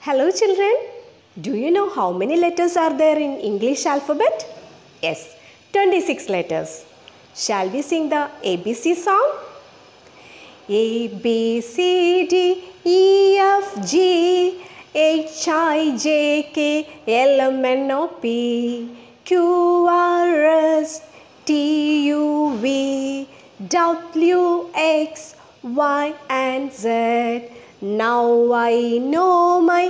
Hello children, do you know how many letters are there in English alphabet? Yes, 26 letters. Shall we sing the ABC song? A, B, C, D, E, F, G, H, I, J, K, L, M, N, O, P, Q, R, S, T, U, V, W, X, Y, and Z. Now I know my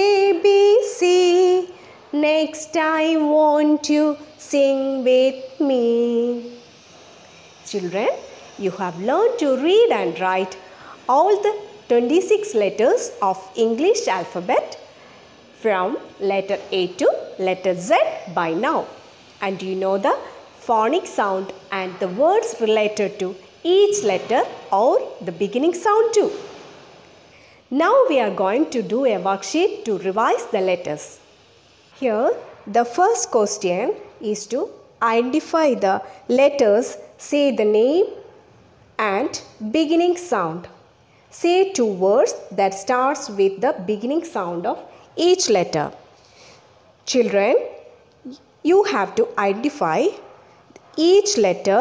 ABC. Next I want you sing with me. Children, you have learned to read and write all the 26 letters of English alphabet from letter A to letter Z by now. And you know the phonic sound and the words related to each letter or the beginning sound too. Now we are going to do a worksheet to revise the letters. Here the first question is to identify the letters, say the name and beginning sound. Say two words that starts with the beginning sound of each letter. Children, you have to identify each letter,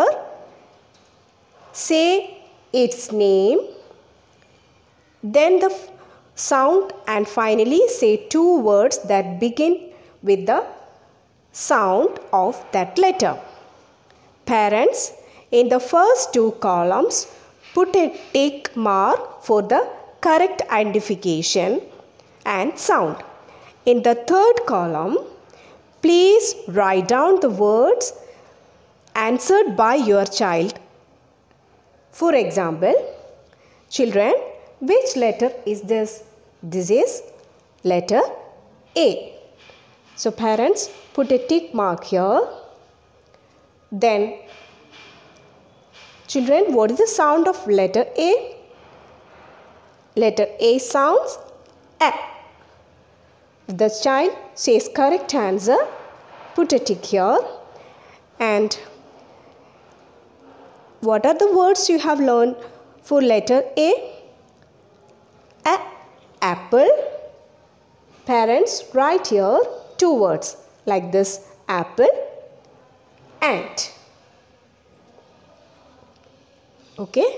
say its name, then the sound, and finally say two words that begin with the sound of that letter. Parents, in the first two columns, put a tick mark for the correct identification and sound. In the third column, please write down the words answered by your child. For example, children, which letter is this? This is letter A. So parents, put a tick mark here. Then, children, what is the sound of letter A? Letter A sounds A. If the child says correct answer, put a tick here. And what are the words you have learned for letter A? Apple. Parents, write here two words like this: apple, ant. Okay.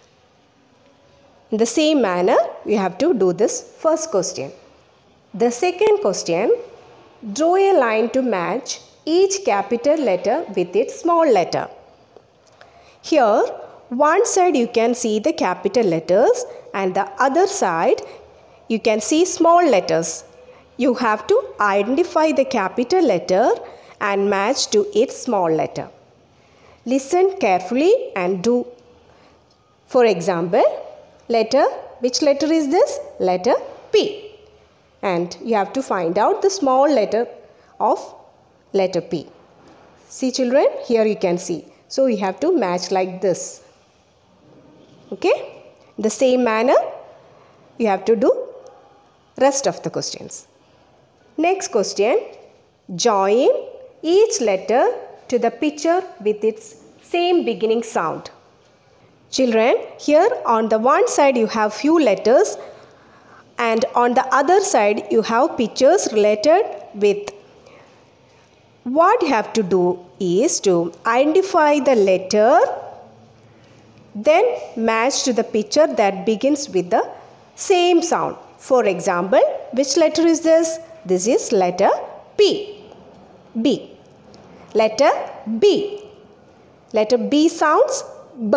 In the same manner, we have to do this first question. The second question, draw a line to match each capital letter with its small letter. Here, one side you can see the capital letters and the other side you can see small letters. You have to identify the capital letter and match to its small letter. Listen carefully and do. For example, which letter is this? Letter P. And you have to find out the small letter of letter P. See children, here you can see. So you have to match like this. Okay? In the same manner, you have to do rest of the questions. Next question, join each letter to the picture with its same beginning sound. Children, here on the one side you have few letters and on the other side you have pictures related with. What you have to do is to identify the letter, then match to the picture that begins with the same sound. For example, which letter is this? This is letter P. B. Letter B. Letter B sounds B.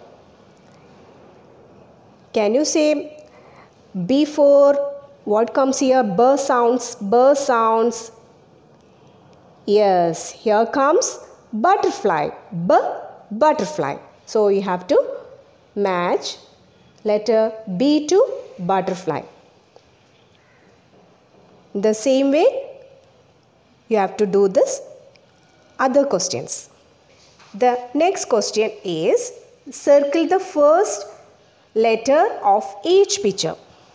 Can you say before what comes here? B sounds, B sounds. Yes, here comes butterfly. B, butterfly. So you have to match letter B to butterfly. The same way you have to do this other questions. The next question is circle the first letter of each picture.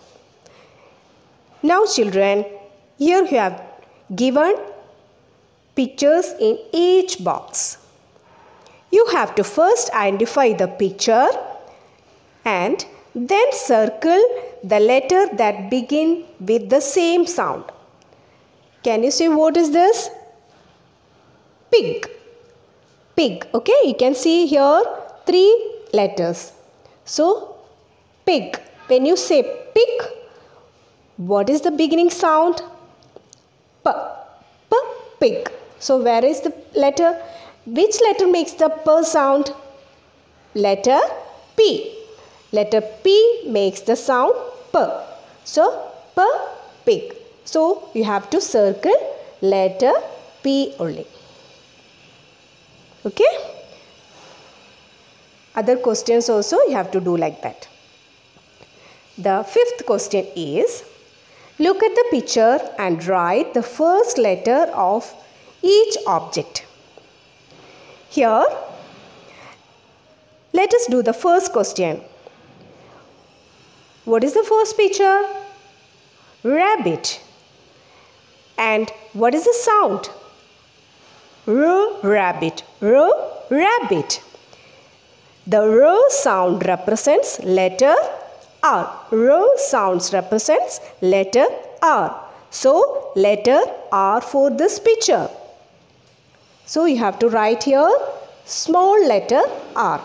Now children, here you have given pictures in each box. You have to first identify the picture and then circle the letter that begin with the same sound. Can you see what is this? Pig. Pig. Okay, you can see here 3 letters. So, pig. When you say pig, what is the beginning sound? P. P. Pig. So, where is the letter? Which letter makes the P sound? Letter P. Letter P makes the sound P. So, P. Pig. So, you have to circle letter P only. Okay? Other questions also you have to do like that. The 5th question is, look at the picture and write the first letter of each object. Here, let us do the first question. What is the first picture? Rabbit. And what is the sound? R, rabbit. R, rabbit. The R sound represents letter R. R sounds represents letter R. So, letter R for this picture. So, you have to write here small letter R.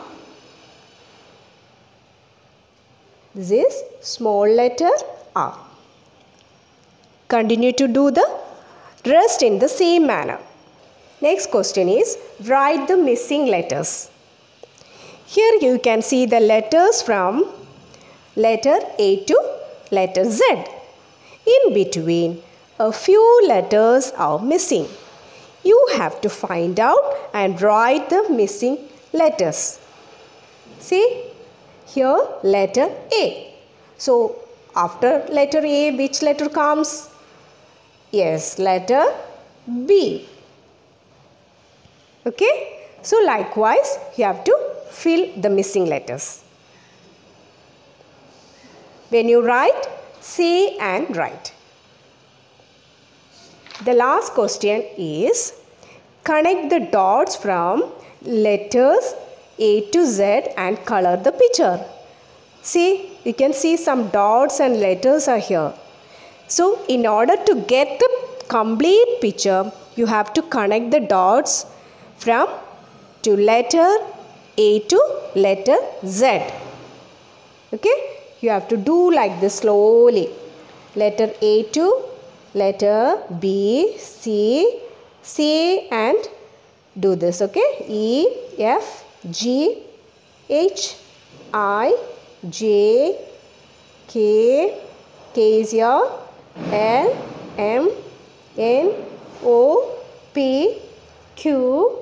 This is small letter R. Continue to do the rest in the same manner. Next question is, write the missing letters. Here you can see the letters from letter A to letter Z. In between, a few letters are missing. You have to find out and write the missing letters. See, here letter A. So, after letter A, which letter comes? Yes, letter B. Okay. So, likewise, you have to fill the missing letters. When you write, say and write. The last question is, connect the dots from letters A to Z and color the picture. See, you can see some dots and letters are here. So, in order to get the complete picture, you have to connect the dots from to letter A to letter Z. Okay, you have to do like this slowly. Letter A to letter B, C, and do this. Okay, E, F, G, H, I, J, K, K is here, L, M, N, O, P, Q,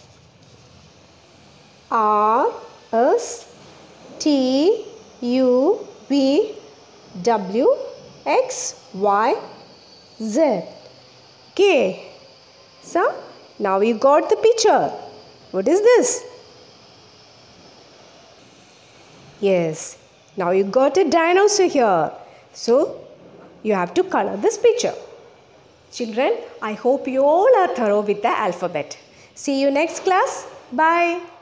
R, S, T, U, V, W, X, Y, Z. Okay. So, now you got the picture. What is this? Yes. Now you got a dinosaur here. So, you have to color this picture. Children, I hope you all are thorough with the alphabet. See you next class. Bye.